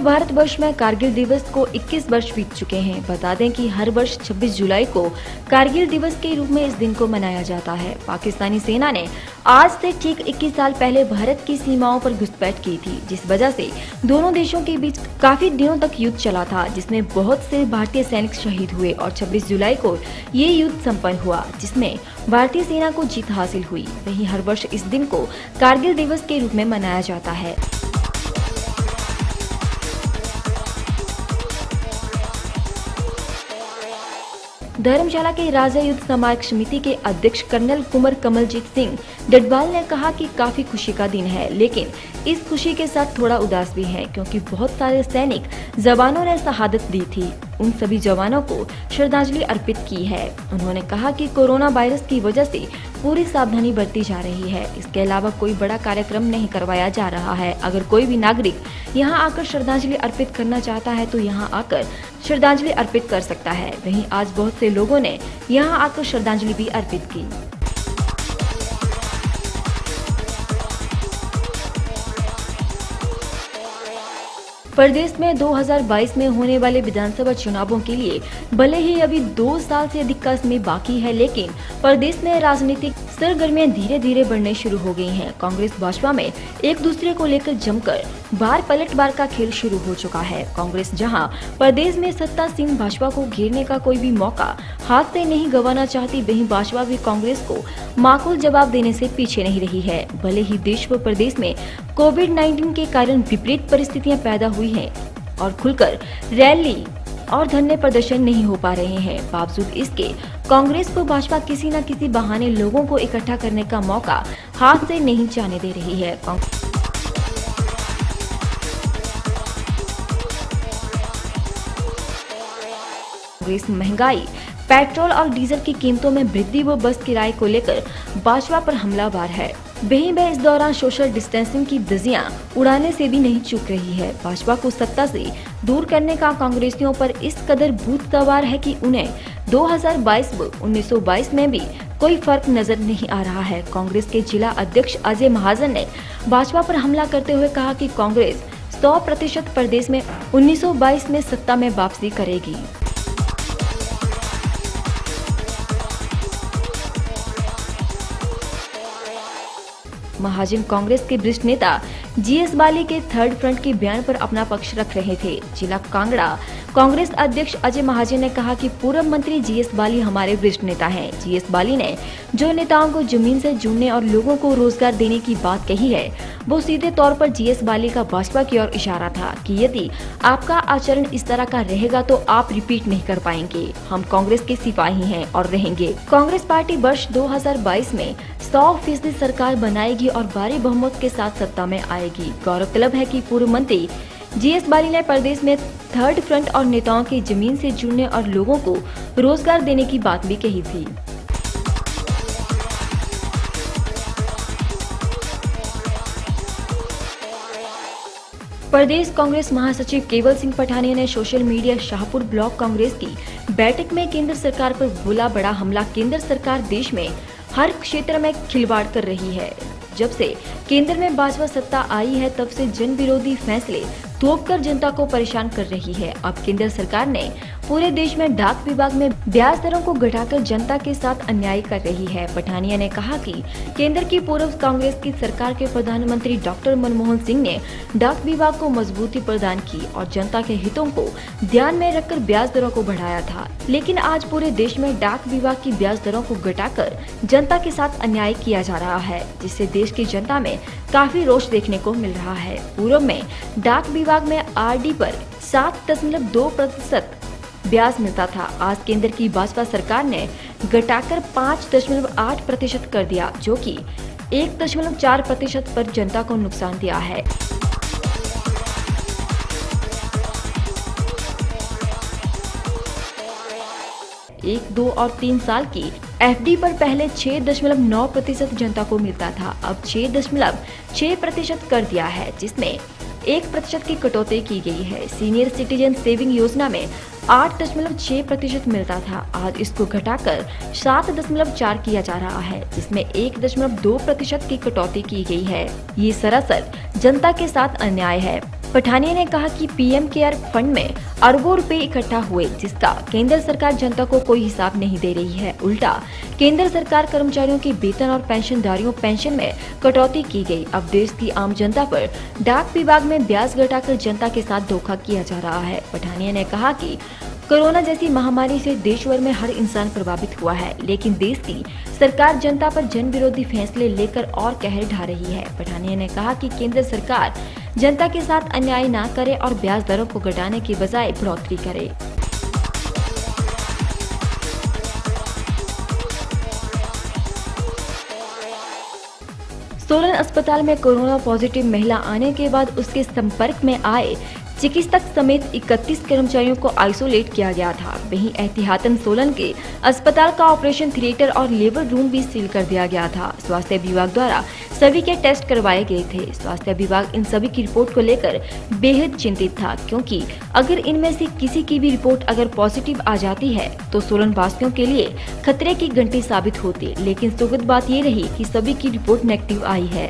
भारतवर्ष में कारगिल दिवस को 21 वर्ष बीत चुके हैं। बता दें कि हर वर्ष 26 जुलाई को कारगिल दिवस के रूप में इस दिन को मनाया जाता है। पाकिस्तानी सेना ने आज से ठीक 21 साल पहले भारत की सीमाओं पर घुसपैठ की थी, जिस वजह से दोनों देशों के बीच काफी दिनों तक युद्ध चला था, जिसमें बहुत से भारतीय सैनिक शहीद हुए और 26 जुलाई को ये युद्ध संपन्न हुआ, जिसमें भारतीय सेना को जीत हासिल हुई। वहीं हर वर्ष इस दिन को कारगिल दिवस के रूप में मनाया जाता है। धर्मशाला के राज्य युद्ध स्मारक समिति के अध्यक्ष कर्नल कुंवर कमलजीत सिंह डडवाल ने कहा कि काफी खुशी का दिन है, लेकिन इस खुशी के साथ थोड़ा उदास भी है, क्योंकि बहुत सारे सैनिक जवानों ने शहादत दी थी। उन सभी जवानों को श्रद्धांजलि अर्पित की है। उन्होंने कहा कि कोरोना वायरस की वजह से पूरी सावधानी बरती जा रही है। इसके अलावा कोई बड़ा कार्यक्रम नहीं करवाया जा रहा है। अगर कोई भी नागरिक यहां आकर श्रद्धांजलि अर्पित करना चाहता है तो यहां आकर श्रद्धांजलि अर्पित कर सकता है। वहीं आज बहुत से लोगों ने यहां आकर श्रद्धांजलि भी अर्पित की। प्रदेश में 2022 में होने वाले विधानसभा चुनावों के लिए भले ही अभी 2 साल से अधिक का समय बाकी है, लेकिन प्रदेश में राजनीतिक सरगर्मियां धीरे धीरे बढ़ने शुरू हो गई हैं। कांग्रेस भाजपा में एक दूसरे को लेकर जमकर बार पलटवार का खेल शुरू हो चुका है। कांग्रेस जहां प्रदेश में सत्तासीन भाजपा को घेरने का कोई भी मौका हाथ से नहीं गंवाना चाहती, वहीं भाजपा भी कांग्रेस को माकूल जवाब देने से पीछे नहीं रही है। भले ही देश व प्रदेश में कोविड-19 के कारण विपरीत परिस्थितियां पैदा हुई हैं और खुलकर रैली और धरने प्रदर्शन नहीं हो पा रहे हैं, बावजूद इसके कांग्रेस को भाजपा किसी न किसी बहाने लोगों को इकट्ठा करने का मौका हाथ से नहीं जाने दे रही है। कांग्रेस महंगाई, पेट्रोल और डीजल की कीमतों में वृद्धि व बस किराए को लेकर भाजपा पर हमलावर है। वहीं वह इस दौरान सोशल डिस्टेंसिंग की धज्जियां उड़ाने से भी नहीं चूक रही है। भाजपा को सत्ता से दूर करने का कांग्रेसियों पर इस कदर भूत सवार है कि उन्हें 2022 व 1922 में भी कोई फर्क नजर नहीं आ रहा है। कांग्रेस के जिला अध्यक्ष अजय महाजन ने भाजपा पर हमला करते हुए कहा कि कांग्रेस 100% प्रदेश में 1922 में सत्ता में वापसी करेगी। महाजन कांग्रेस के वरिष्ठ नेता जीएस बाली के थर्ड फ्रंट के बयान पर अपना पक्ष रख रहे थे। जिला कांगड़ा कांग्रेस अध्यक्ष अजय महाजन ने कहा कि पूर्व मंत्री जीएस बाली हमारे वरिष्ठ नेता हैं। जीएस बाली ने जो नेताओं को जमीन से जुड़ने और लोगों को रोजगार देने की बात कही है, वो सीधे तौर पर जीएस बाली का भाजपा की ओर इशारा था कि यदि आपका आचरण इस तरह का रहेगा तो आप रिपीट नहीं कर पाएंगे। हम कांग्रेस के सिपाही हैं और रहेंगे। कांग्रेस पार्टी वर्ष 2022 में 100% सरकार बनाएगी और भारी बहुमत के साथ सत्ता में आएगी। गौरतलब है कि पूर्व मंत्री जीएस बाली ने प्रदेश में थर्ड फ्रंट और नेताओं की जमीन से जुड़ने और लोगों को रोजगार देने की बात भी कही थी। प्रदेश कांग्रेस महासचिव केवल सिंह पठानिया ने social media Shahpur block Congress की बैठक में केंद्र सरकार पर बोला बड़ा हमला। केंद्र सरकार देश में हर क्षेत्र में खिलवाड़ कर रही है। जब से केंद्र में भाजपा सत्ता आई है, तब से जन विरोधी फैसले थोपकर जनता को परेशान कर रही है। अब केंद्र सरकार ने पूरे देश में डाक विभाग में ब्याज दरों को घटाकर जनता के साथ अन्याय कर रही है। पठानिया ने कहा कि केंद्र की पूर्व कांग्रेस की सरकार के प्रधानमंत्री डॉक्टर मनमोहन सिंह ने डाक विभाग को मजबूती प्रदान की और जनता के हितों को ध्यान में रखकर ब्याज दरों को बढ़ाया था, लेकिन आज पूरे देश में डाक विभाग की ब्याज दरों को घटाकर जनता के साथ अन्याय किया जा रहा है, जिससे देश की जनता में काफी रोष देखने को मिल रहा है। पूर्व में डाक विभाग में आरडी पर 7.2% ब्याज मिलता था। आज केंद्र की भाजपा सरकार ने घटाकर 5.8% कर दिया, जो कि 1.4% पर जनता को नुकसान दिया है। 1, 2 और 3 साल की एफडी पर पहले 6.9% जनता को मिलता था, अब 6.6% कर दिया है, जिसमें 1% की कटौती की गई है। सीनियर सिटीजन सेविंग योजना में 8.6% मिलता था, आज इसको घटाकर 7.4 किया जा रहा है, जिसमें 1.2% की कटौती की गई है। ये सरासर जनता के साथ अन्याय है। पठानिया ने कहा कि पीएम केयर फंड में अरबों रुपए इकट्ठा हुए, जिसका केंद्र सरकार जनता को कोई हिसाब नहीं दे रही है। उल्टा केंद्र सरकार कर्मचारियों के वेतन और पेंशनधारियों पेंशन में कटौती की गई। अब देश की आम जनता पर डाक विभाग में ब्याज घटाकर जनता के साथ धोखा किया जा रहा है। पठानिया ने कहा कि कोरोना जैसी महामारी से देश भर में हर इंसान प्रभावित हुआ है, लेकिन देश की सरकार जनता पर जन विरोधी फैसले लेकर और कहर ढा रही है। पठानिया ने कहा कि केंद्र सरकार जनता के साथ अन्याय न करे और ब्याज दरों को घटाने की बजाय बढ़ोतरी करे। सोलन अस्पताल में कोरोना पॉजिटिव महिला आने के बाद उसके संपर्क में आए चिकित्सक समेत 31 कर्मचारियों को आइसोलेट किया गया था। वहीं एहतियातन सोलन के अस्पताल का ऑपरेशन थिएटर और लेबर रूम भी सील कर दिया गया था। स्वास्थ्य विभाग द्वारा सभी के टेस्ट करवाए गए थे। स्वास्थ्य विभाग इन सभी की रिपोर्ट को लेकर बेहद चिंतित था, क्योंकि अगर इनमें से किसी की भी रिपोर्ट अगर पॉजिटिव आ जाती है तो सोलन वासियों के लिए खतरे की घंटी साबित होती। लेकिन सुखद बात ये रही कि सभी की रिपोर्ट नेगेटिव आई है।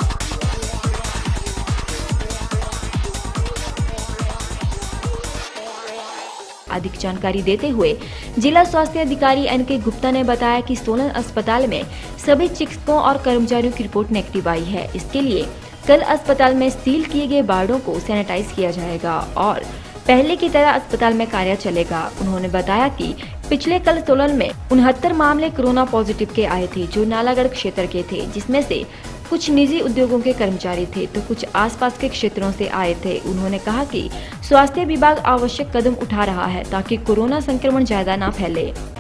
अधिक जानकारी देते हुए जिला स्वास्थ्य अधिकारी एनके गुप्ता ने बताया कि सोलन अस्पताल में सभी चिकित्सकों और कर्मचारियों की रिपोर्ट नेगेटिव आई है। इसके लिए कल अस्पताल में सील किए गए वार्डों को सैनिटाइज किया जाएगा और पहले की तरह अस्पताल में कार्य चलेगा। उन्होंने बताया कि पिछले कल सोलन में 69 मामले कोरोना पॉजिटिव के आए थे, जो नालागढ़ क्षेत्र के थे, जिसमें से कुछ निजी उद्योगों के कर्मचारी थे तो कुछ आसपास के क्षेत्रों से आए थे। उन्होंने कहा कि स्वास्थ्य विभाग आवश्यक कदम उठा रहा है ताकि कोरोना संक्रमण ज्यादा न फैले।